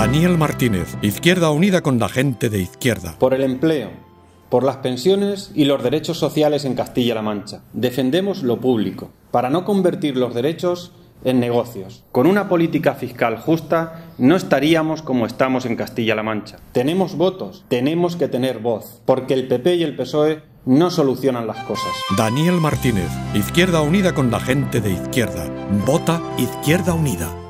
Daniel Martínez, Izquierda Unida con la gente de izquierda. Por el empleo, por las pensiones y los derechos sociales en Castilla-La Mancha. Defendemos lo público, para no convertir los derechos en negocios. Con una política fiscal justa no estaríamos como estamos en Castilla-La Mancha. Tenemos votos, tenemos que tener voz, porque el PP y el PSOE no solucionan las cosas. Daniel Martínez, Izquierda Unida con la gente de izquierda. Vota Izquierda Unida.